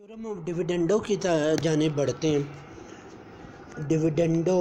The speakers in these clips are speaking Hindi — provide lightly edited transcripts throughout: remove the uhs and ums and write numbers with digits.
थ्योरम ऑफ डिविडेंडो की जानिब बढ़ते हैं। डिविडेंडो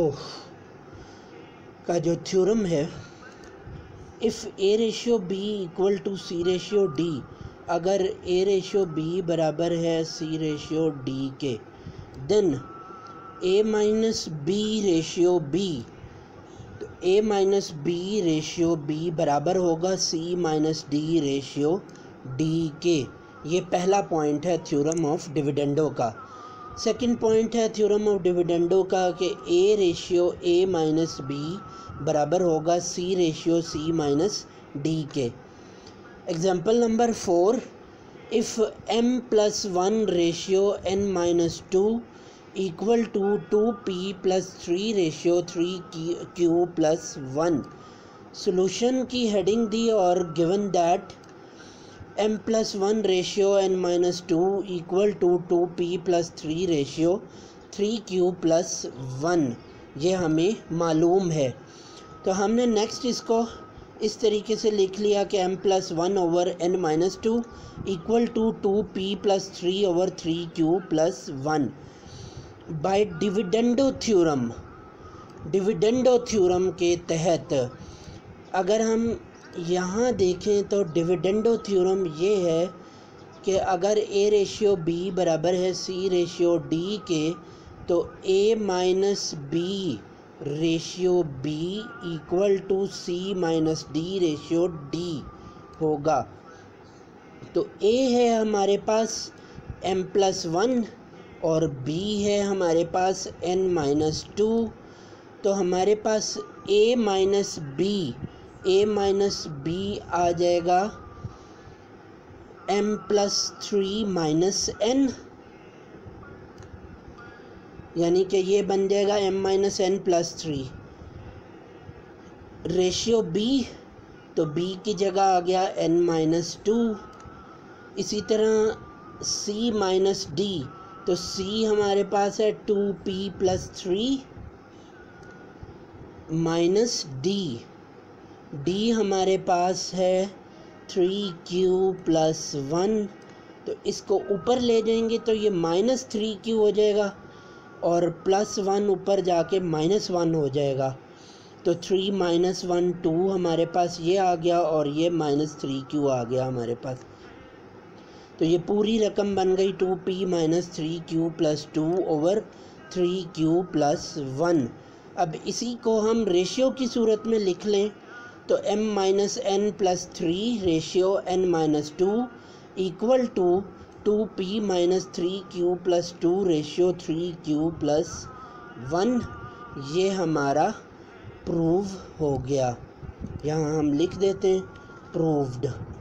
का जो थ्योरम है, if A ratio B equal to C ratio D, अगर ए रेशियो बी बराबर है सी रेशियो डी के, then A minus B ratio B, तो A minus B ratio B बराबर होगा C minus D ratio D के। ये पहला पॉइंट है थ्योरम ऑफ डिविडेंडो का। सेकंड पॉइंट है थ्योरम ऑफ डिविडेंडो का कि A ratio A minus B बराबर होगा C ratio C minus D के। Example number 4, if m plus 1 ratio n minus 2 equal to 2p plus 3 ratio 3q plus 1। Solution की हेडिंग दी और given that m plus 1 ratio n minus 2 equal to 2p plus 3 ratio 3q plus 1, ये हमें मालूम है। तो हमने नेक्स्ट इसको इस तरीके से लिख लिया कि m plus 1 over n minus 2 equal to 2p plus 3 over 3q plus 1। By dividendo theorem के तहत अगर हम यहाँ देखें तो डिविडेंडो थ्योरम ये है कि अगर ए रेशियो बी बराबर है सी रेशियो डी के, तो A minus B ratio B equal to C minus D ratio D होगा। तो ए है हमारे पास m प्लस 1 और b है हमारे पास n माइनस 2, तो हमारे पास a माइनस b आ जाएगा m प्लस 3 माइनस n, यानी कि ये बन जाएगा m minus n plus 3 ratio b, तो b की जगह आ गया n माइनस 2। इसी तरह c माइनस d, तो c हमारे पास है 2p प्लस 3 माइनस d हमारे पास है 3q प्लस 1। तो इसको ऊपर ले जाएंगे तो ये माइनस 3q हो जाएगा और प्लस 1 ऊपर जाके माइनस 1 हो जाएगा। तो 3 माइनस 1 2 हमारे पास ये आ गया और ये माइनस 3q आ गया हमारे पास। तो ये पूरी रकम बन गई 2p minus 3q plus 2 over 3q plus 1। अब इसी को हम रेशियो की सूरत में लिख लें तो m minus n plus 3 ratio n minus 2 equal to 2p minus 3q plus 2 ratio 3q plus 1। ये हमारा प्रूव हो गया। यहाँ हम लिख देते हैं प्रूव्ड।